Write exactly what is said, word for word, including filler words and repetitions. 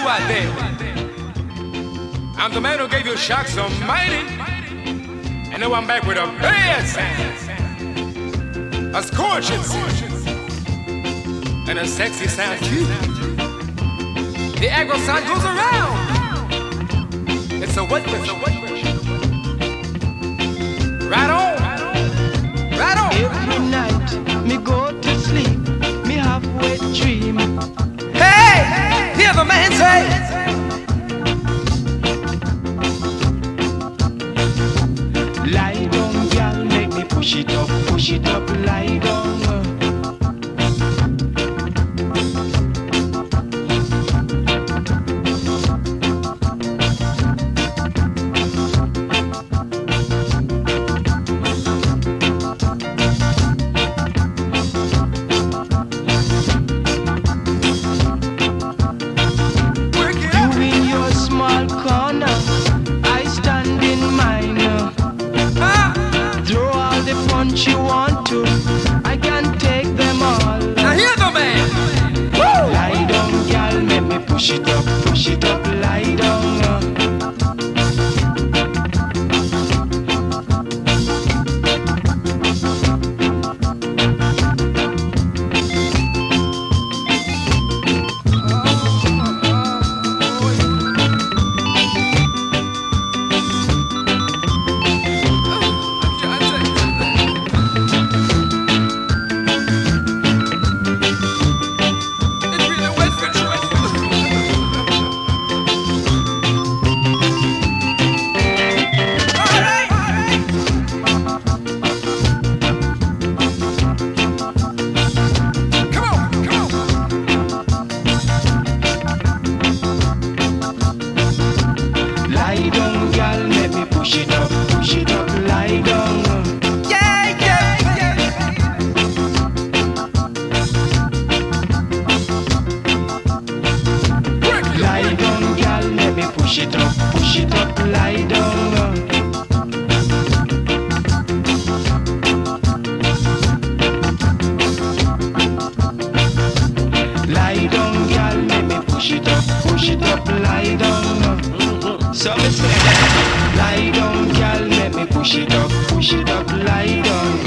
out there. I'm the man who gave you shock so mighty. And now I'm back with a bad sound, a scorching sound, and a sexy sound too. The aggro sound goes around. It's a wet wish. Right on, right on. Every night me go to sleep, me have wet dream. Hey, hear the man say. Lie down, girl, make me push it up, push it up, lie down. You want to, I can take them all. Now hear the man. Woo! Lie down, girl, make me push it up, push it up, lie down. Push it up, push it up, lie down. Yeah, yeah, yeah. Lie down, girl, let me push it up, push it up, lie down. Lie down, girl, let me push it up, push it up, lie down. So me say, lie down, girl, let me push it up, push it up, lie down.